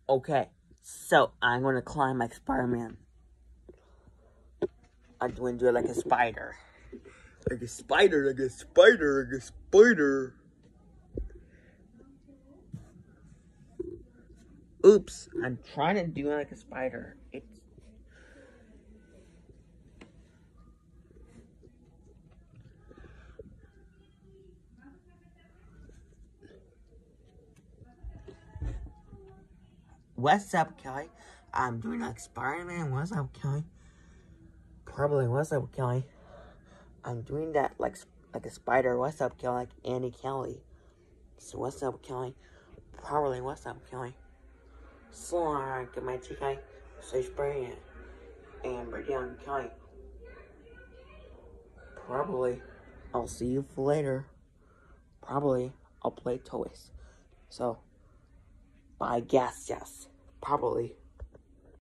Okay, so I'm gonna climb like Spider-Man. I'm going to do it like a spider. Like a spider, like a spider, like a spider. Oops, I'm trying to do it like a spider. It's... What's up, Kelly? I'm doing like Spider-Man. What's up, Kelly? Probably, what's up, Kelly? I'm doing that like a spider. What's up, Kelly? Like Andy Kelly. So what's up, Kelly? Probably, what's up, Kelly? Slide to my TK. Say spray it. And break down, Kelly. Probably, I'll see you later. Probably, I'll play toys. So, but I guess, yes. Probably.